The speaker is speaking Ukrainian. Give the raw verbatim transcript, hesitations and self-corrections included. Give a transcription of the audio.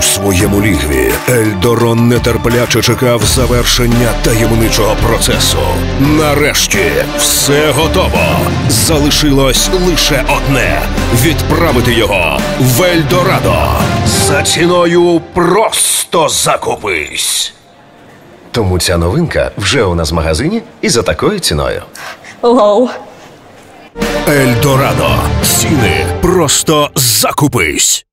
у своєму лігві, Ельдорон нетерпляче чекав завершення таємничого процесу. Нарешті все готово. Залишилось лише одне – відправити його в Ельдорадо. За ціною просто закупись. Тому ця новинка вже у нас в магазині і за такою ціною. Лоу. Ельдорадо. Ціни просто закупись.